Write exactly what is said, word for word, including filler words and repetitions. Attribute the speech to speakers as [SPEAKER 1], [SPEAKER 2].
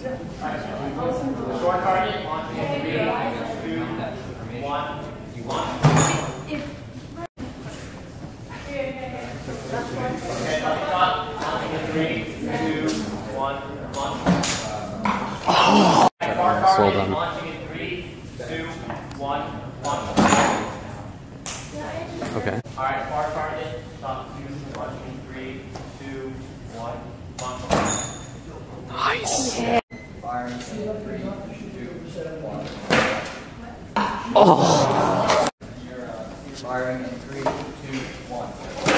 [SPEAKER 1] Short target, launching in three, two, one, you want. Okay, another shot, launching in three, two, one, launch. Oh. Far target, launching in three, two, one, launch.
[SPEAKER 2] Okay.
[SPEAKER 1] Alright, far target, stop using launching in three, two, one, launch.
[SPEAKER 2] Nice.
[SPEAKER 1] Firing in three, two, one.
[SPEAKER 2] Oh.
[SPEAKER 1] You're uh, firing in three, two, one.